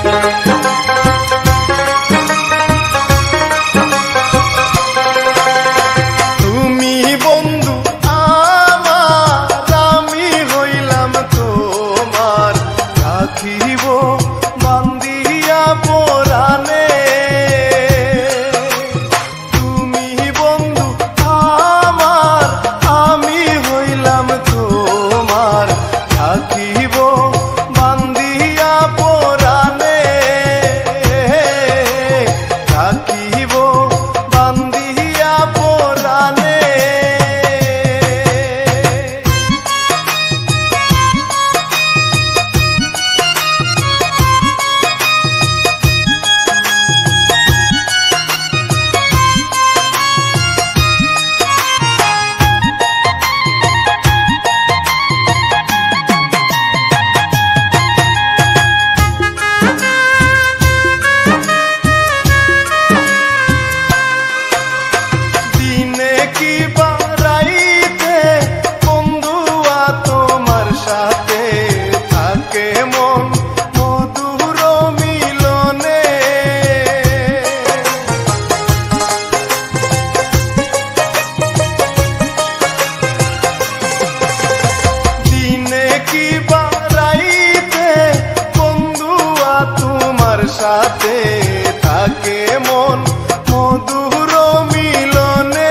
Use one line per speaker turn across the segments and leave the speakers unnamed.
সাথে থাকে মন মধুর মিলনে।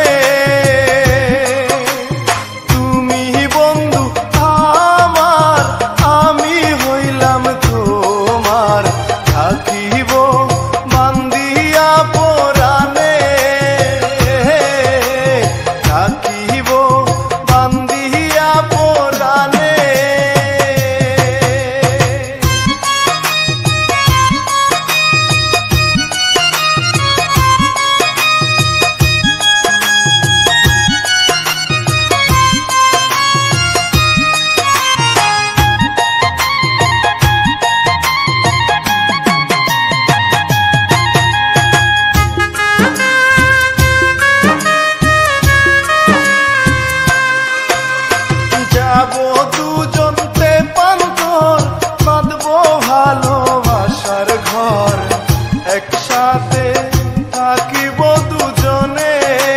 তুমি বন্ধু আমার, আমি হইলাম তোমার, থাকিব বান্ধিয়া পরাণে, থাকিব বান্ধিয়া পরাণে। দুজনতে পান্তর বাঁধবো ভালোবাসার ঘর, একসাথে থাকিব দুজনে।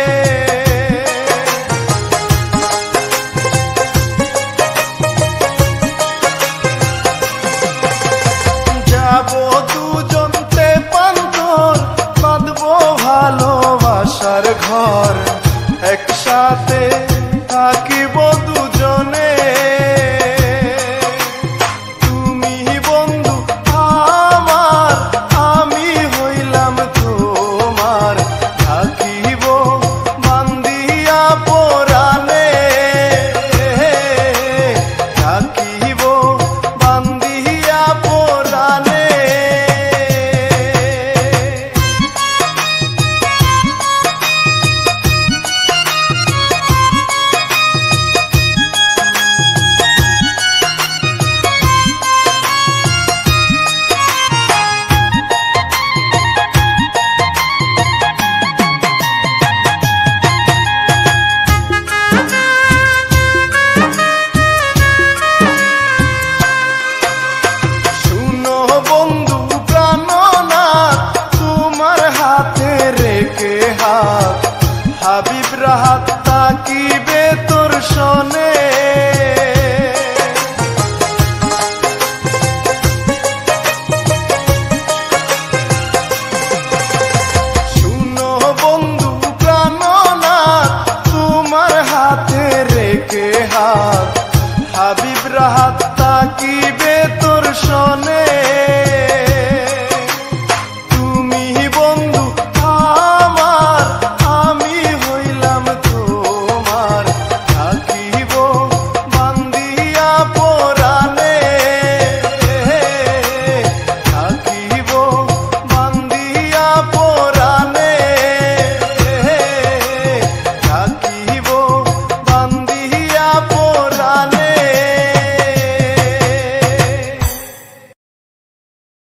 যাব দুজনতে পান্তর বাঁধবো ভালোবাসার ঘর, একসাথে থাকিব দুজনে। তুমি বন্ধু আমার, আমি হইলাম তোমার, থাকিব বান্ধিয়া পরাণে, থাকিব বান্ধিয়া পরাণে। হাবিব রাহাত তাকিবে তোর শোনে, শুনো বন্ধু প্রাণনাথ তোমার হাতে রেখে হাত, হাবিব রাহাত